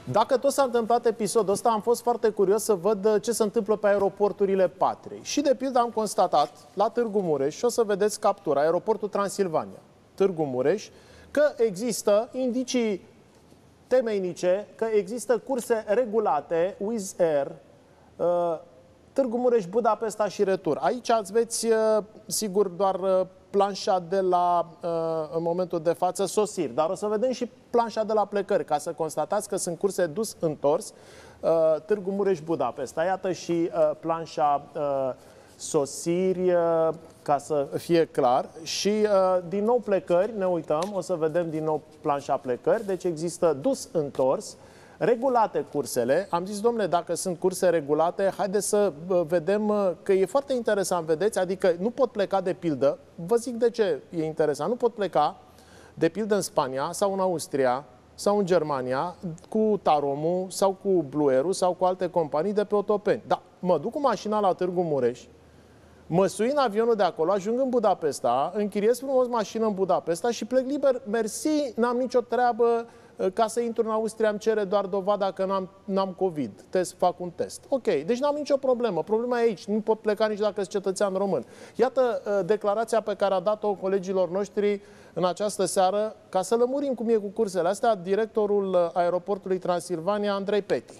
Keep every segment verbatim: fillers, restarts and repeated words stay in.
Dacă tot s-a întâmplat episodul ăsta, am fost foarte curios să văd ce se întâmplă pe aeroporturile Patriei. Și de pildă am constatat la Târgu Mureș, și o să vedeți captura, aeroportul Transilvania, Târgu Mureș, că există indicii temeinice, că există curse regulate, Wizz Air, uh, Târgu Mureș, Budapesta și retur. Aici aveți, uh, sigur, doar uh, planșa de la, uh, în momentul de față, sosiri, dar o să vedem și planșa de la plecări, ca să constatați că sunt curse dus-întors, uh, Târgu Mureș, Budapesta. Iată și uh, planșa uh, sosiri, uh, ca să fie clar. Și uh, din nou plecări, ne uităm, o să vedem din nou planșa plecări, deci există dus-întors, regulate cursele. Am zis, domnule, dacă sunt curse regulate, haideți să vedem că e foarte interesant, vedeți, adică nu pot pleca de pildă, vă zic de ce e interesant, nu pot pleca de pildă în Spania sau în Austria sau în Germania cu Taromul sau cu Blue Air-ul sau cu alte companii de pe Otopeni. Da, mă duc cu mașina la Târgu Mureș, mă sui în avionul de acolo, ajung în Budapesta, închiriez frumos mașină în Budapesta și plec liber, mersi, n-am nicio treabă. Ca să intru în Austria îmi cere doar dovada că n-am, n-am COVID. Test, fac un test. Ok, deci n-am nicio problemă. Problema e aici. Nu pot pleca nici dacă sunt cetățean român. Iată declarația pe care a dat-o colegilor noștri în această seară, ca să lămurim cum e cu cursele astea, directorul aeroportului Transilvania, Andrei Peti.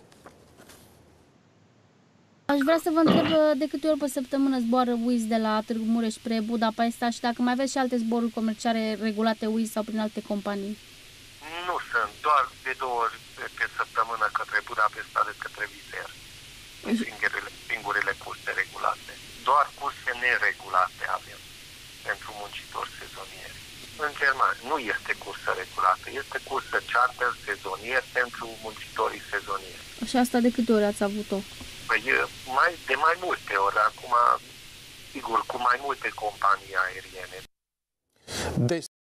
Aș vrea să vă întreb de câte ori pe săptămână zboară Wizz de la Târgu Mureș spre Budapesta și dacă mai aveți și alte zboruri comerciale regulate Wizz sau prin alte companii. Nu sunt, doar de două ori pe săptămână către Budapesta de către Wizz Air. Singurele, singurele curse regulate. Doar curse neregulate avem pentru muncitori sezonieri. În Germania nu este cursă regulată, este cursă charter sezonier pentru muncitorii sezonieri. Și asta de câte ori ați avut-o? Păi mai, de mai multe ori, acum, sigur, cu mai multe companii aeriene. Deci